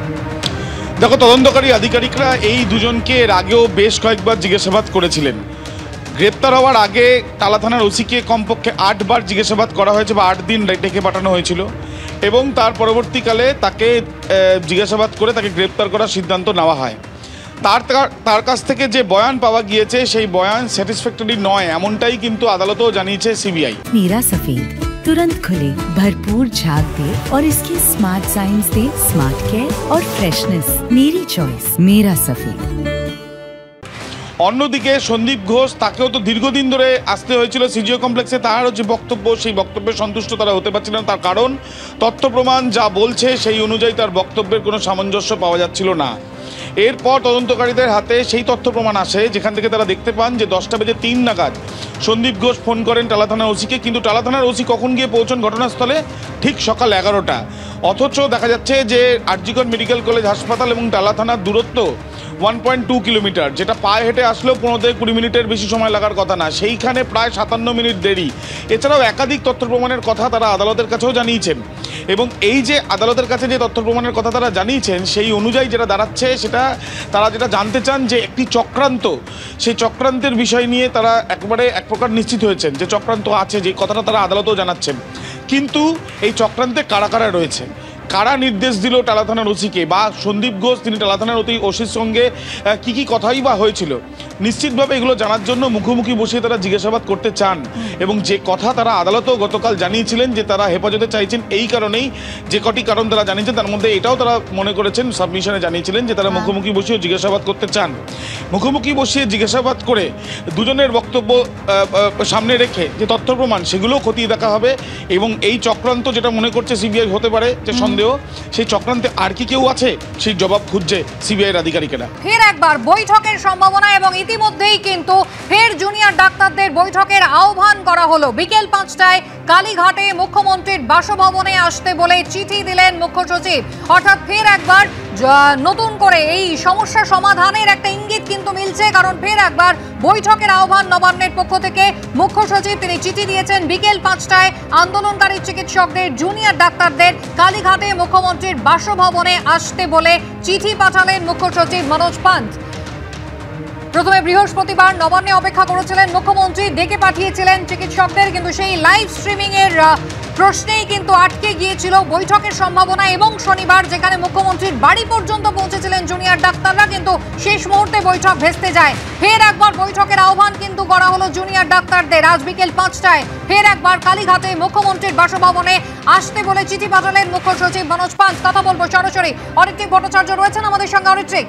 দেখো, তদন্তকারী আধিকারিকরা এই দুজনকে এর আগেও বেশ কয়েকবার জিজ্ঞাসাবাদ করেছিলেন। গ্রেপ্তার হওয়ার আগে টালা থানার ওসিকে কমপক্ষে 8 বার জিজ্ঞাসাবাদ করা হয়েছে বা 8 দিন ডেকে পাঠানো হয়েছিল, এবং তার পরবর্তীকালে তাকে জিজ্ঞাসাবাদ করে তাকে গ্রেপ্তার করার সিদ্ধান্ত নেওয়া হয়। তার কাছ থেকে যে বয়ান পাওয়া গিয়েছে সেই বয়ান স্যাটিসফ্যাক্টরি নয়, এমনটাই কিন্তু আদালতও জানিয়েছে সিবিআই। मीरा सफेद तुरंत खुले, भरपूर झाग दे और इसकी स्मार्ट साइंस दे स्मार्ट केयर और फ्रेशनेस। मेरी चॉइस मेरा सफेद। অন্যদিকে সন্দীপ ঘোষ, তাকেও তো দীর্ঘদিন ধরে আসতে হয়েছিল সিজিও কমপ্লেক্সে। তারও যে বক্তব্য, সেই বক্তব্যে সন্তুষ্ট তারা হতে পারছিলেন। তার কারণ তথ্য প্রমাণ যা বলছে সেই অনুযায়ী তার বক্তব্যের কোনো সামঞ্জস্য পাওয়া যাচ্ছিল না। এরপর তদন্তকারীদের হাতে সেই তথ্য প্রমাণ আসে, যেখান থেকে তারা দেখতে পান যে 10:03 নাগাদ সন্দীপ ঘোষ ফোন করেন টালা থানার ওসিকে, কিন্তু টালা থানার ওসি কখন গিয়ে পৌঁছন ঘটনাস্থলে? ঠিক সকাল 11টা। অথচ দেখা যাচ্ছে যে আরজিকর মেডিকেল কলেজ হাসপাতাল এবং টালা থানার দূরত্ব 1.2 কিলোমিটার, যেটা পায়ে হেঁটে আসলেও 15 থেকে 20 মিনিটের বেশি সময় লাগার কথা না, সেইখানে প্রায় 57 মিনিট দেরি। এছাড়াও একাধিক তথ্য প্রমাণের কথা তারা আদালতের কাছেও জানিয়েছেন, এবং এই যে আদালতের কাছে যে তথ্য প্রমাণের কথা তারা জানিয়েছেন সেই অনুযায়ী যেটা দাঁড়াচ্ছে, সেটা তারা যেটা জানতে চান যে একটি চক্রান্ত, সেই চক্রান্তের বিষয় নিয়ে তারা একবারে এক প্রকার নিশ্চিত হয়েছেন যে চক্রান্ত আছে, যে কথাটা তারা আদালতেও জানাচ্ছেন। কিন্তু এই চক্রান্তে কারা কারা রয়েছে, কারা নির্দেশ দিল টালা থানার ওসিকে, বা সন্দীপ ঘোষ তিনি টালা থানার ওসির সঙ্গে কি কি কথাই বা হয়েছিল, নিশ্চিতভাবে এগুলো জানার জন্য মুখোমুখি বসিয়ে তারা জিজ্ঞাসাবাদ করতে চান। এবং যে কথা তারা আদালতেও গতকাল জানিয়েছিলেন যে তারা হেফাজতে চাইছেন, এই কারণেই যে কটি কারণ তারা জানিয়েছেন, তার মধ্যে এটাও তারা মনে করেছেন, সাবমিশনে জানিয়েছিলেন যে তারা মুখোমুখি বসিয়ে জিজ্ঞাসাবাদ করতে চান। মুখোমুখি বসিয়ে জিজ্ঞাসাবাদ করে দুজনের বক্তব্য সামনে রেখে যে তথ্য প্রমাণ, সেগুলোও খতিয়ে দেখা হবে। এবং এই চক্রান্ত যেটা মনে করছে সিবিআই হতে পারে যে সন্দেহ, সেই চক্রান্তে আর কি কেউ আছে, সেই জবাব খুঁজছে সিবিআইয়ের আধিকারিকেরা। ফের একবার বৈঠকের সম্ভাবনা, এবং ইতিমধ্যেই কিন্তু ফের জুনিয়র ডাক্তারদের বৈঠকের আহ্বান করা হলো। বিকেল 5টায় কালীঘাটে মুখ্যমন্ত্রীর বাসভবনে আসতে বলে চিঠি দিলেন মুখ্য সচিব। অর্থাৎ ফের একবার নতুন করে এই সমস্যা সমাধানের একটা ইঙ্গিত কিন্তু মিলছে, কারণ ফের একবার বৈঠকের আহ্বান নবান্নের পক্ষ থেকে মুখ্য সচিব তিনি চিঠি দিয়েছেন। বিকেল 5টায় আন্দোলনকারী চিকিৎসকদের, জুনিয়র ডাক্তারদের কালীঘাটে মুখ্যমন্ত্রীর বাসভবনে আসতে বলে চিঠি পাঠালেন মুখ্য সচিব মনোজ পান্ত। প্রথমে বৃহস্পতিবার নবান্নে অপেক্ষা করেছিলেন মুখ্যমন্ত্রী, ডেকে পাঠিয়েছিলেন চিকিৎসকদের, কিন্তু সেই লাইভ স্ট্রিমিং এর প্রশ্নেই কিন্তু আটকে গিয়েছিল বৈঠকের সম্ভাবনা। এবং শনিবার যেখানে মুখ্যমন্ত্রীর বাড়ি পর্যন্ত পৌঁছেছিলেন জুনিয়র ডাক্তাররা, কিন্তু শেষ মুহূর্তে বৈঠক ভেস্তে যায়। ফের একবার বৈঠকের আহ্বান কিন্তু করা হলো জুনিয়র ডাক্তারদের। আজ বিকেল 5টায় ফের একবার কালীঘাটে মুখ্যমন্ত্রীর বাসভবনে আসতে বলে চিঠি পাঠালেন মুখ্য সচিব মনোজ পান্ত। কথা বলবো সরাসরি, অরিত্রিক ভট্টাচার্য রয়েছেন আমাদের সঙ্গে। অরিত্রিক,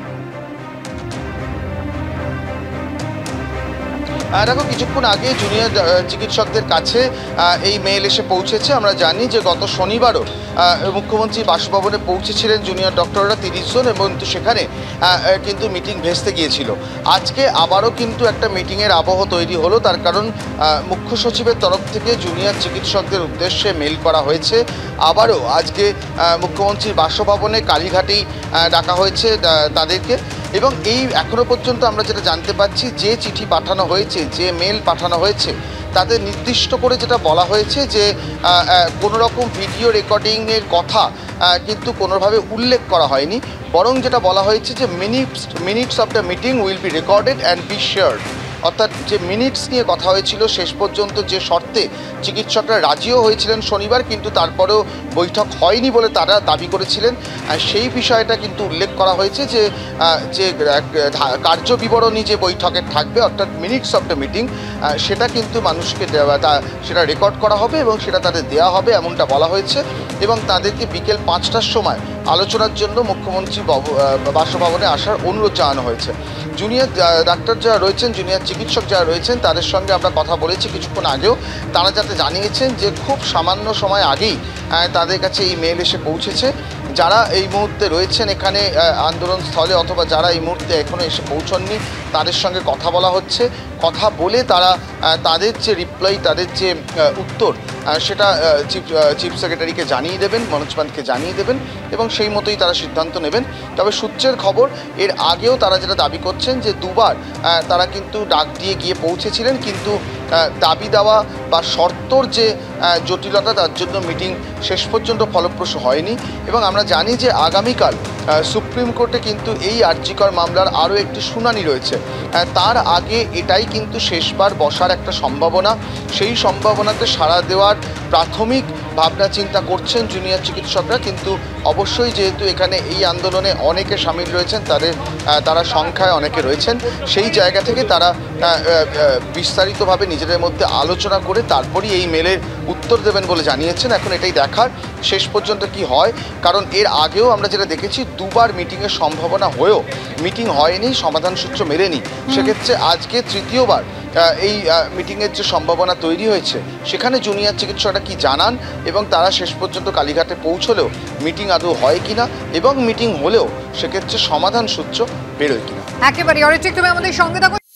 দেখো, কিছুক্ষণ আগে জুনিয়র চিকিৎসকদের কাছে এই মেইল এসে পৌঁছেছে। আমরা জানি যে গত শনিবারও মুখ্যমন্ত্রী বাসভবনে পৌঁছেছিলেন জুনিয়র ডক্টররা 30 জন, এবং সেখানে কিন্তু মিটিং ভেস্তে গিয়েছিল। আজকে আবারও কিন্তু একটা মিটিংয়ের আবহ তৈরি হলো, তার কারণ মুখ্য সচিবের তরফ থেকে জুনিয়র চিকিৎসকদের উদ্দেশ্যে মেইল করা হয়েছে। আবারও আজকে মুখ্যমন্ত্রীর বাসভবনে কালীঘাটেই ডাকা হয়েছে তাদেরকে। এবং এই এখনও পর্যন্ত আমরা যেটা জানতে পারছি, যে চিঠি পাঠানো হয়েছে, যে মেল পাঠানো হয়েছে, তাদের নির্দিষ্ট করে যেটা বলা হয়েছে যে কোনো রকম ভিডিও রেকর্ডিংয়ের কথা কিন্তু কোনোভাবে উল্লেখ করা হয়নি, বরং যেটা বলা হয়েছে যে minutes of the meeting will be recorded and be shared. অর্থাৎ যে মিনিটস নিয়ে কথা হয়েছিল, শেষ পর্যন্ত যে শর্তে চিকিৎসকরা রাজিও হয়েছিলেন শনিবার, কিন্তু তারপরেও বৈঠক হয়নি বলে তারা দাবি করেছিলেন, সেই বিষয়টা কিন্তু উল্লেখ করা হয়েছে যে কার্য বিবরণী যে বৈঠকের থাকবে, অর্থাৎ মিনিটস অফ দ্য মিটিং, সেটা কিন্তু মানুষকে সেটা রেকর্ড করা হবে এবং সেটা তাদের দেওয়া হবে, এমনটা বলা হয়েছে। এবং তাদেরকে বিকেল 5টার সময় আলোচনার জন্য মুখ্যমন্ত্রী বাসভবনে আসার অনুরোধ জানানো হয়েছে। জুনিয়র ডাক্তার যারা রয়েছেন, জুনিয়র চিকিৎসক যারা রয়েছেন, তাদের সঙ্গে আমরা কথা বলেছি কিছুক্ষণ আগেও। তারা যাতে জানিয়েছেন যে খুব সামান্য সময় আগেই তাদের কাছে এই মেল এসে পৌঁছেছে। যারা এই মুহূর্তে রয়েছেন এখানে আন্দোলন স্থলে, অথবা যারা এই মুহূর্তে এখনও এসে পৌঁছননি, তাদের সঙ্গে কথা বলা হচ্ছে। কথা বলে তারা তাদের যে রিপ্লাই, তাদের যে উত্তর, সেটা চিফ সেক্রেটারিকে জানিয়ে দেবেন, মনোজ পান্তকে জানিয়ে দেবেন, এবং সেই মতোই তারা সিদ্ধান্ত নেবেন। তবে সূত্রের খবর, এর আগেও তারা যেটা দাবি করছেন যে দুবার তারা কিন্তু ডাক দিয়ে গিয়ে পৌঁছেছিলেন, কিন্তু দাবি দেওয়া বা শর্তর যে জটিলতা, তার জন্য মিটিং শেষ পর্যন্ত ফলপ্রসূ হয়নি। এবং আমরা জানি যে আগামীকাল সুপ্রিম কোর্টে কিন্তু এই আরজিকর মামলার আরও একটি শুনানি রয়েছে। তার আগে এটাই কিন্তু শেষবার বসার একটা সম্ভাবনা। সেই সম্ভাবনাতে সাড়া দেওয়ার প্রাথমিক ভাবনা চিন্তা করছেন জুনিয়র চিকিৎসকরা, কিন্তু অবশ্যই যেহেতু এখানে এই আন্দোলনে অনেকে সামিল রয়েছেন, তারা সংখ্যায় অনেকে রয়েছেন, সেই জায়গা থেকে তারা বিস্তারিতভাবে নিজেদের মধ্যে আলোচনা করে তারপরই এই মেলের উত্তর দেবেন বলে জানিয়েছেন। এখন এটাই দেখার শেষ পর্যন্ত কি হয়, কারণ এর আগেও আমরা যেটা দেখেছি দুবার মিটিংয়ের সম্ভাবনা হয়েও মিটিং হয়নি, সমাধান সূত্র মেলেনি। সেক্ষেত্রে আজকে তৃতীয়বার এই মিটিংয়ের যে সম্ভাবনা তৈরি হয়েছে, সেখানে জুনিয়র চিকিৎসকরা কি জানান এবং তারা শেষ পর্যন্ত কালীঘাটে পৌঁছলেও মিটিং আদৌ হয় কিনা এবং মিটিং হলেও সেক্ষেত্রে সমাধান সূত্র বেরোয় কিনা। একেবারে অরিত্রিক, তুমি আমাদের সঙ্গে থাকো।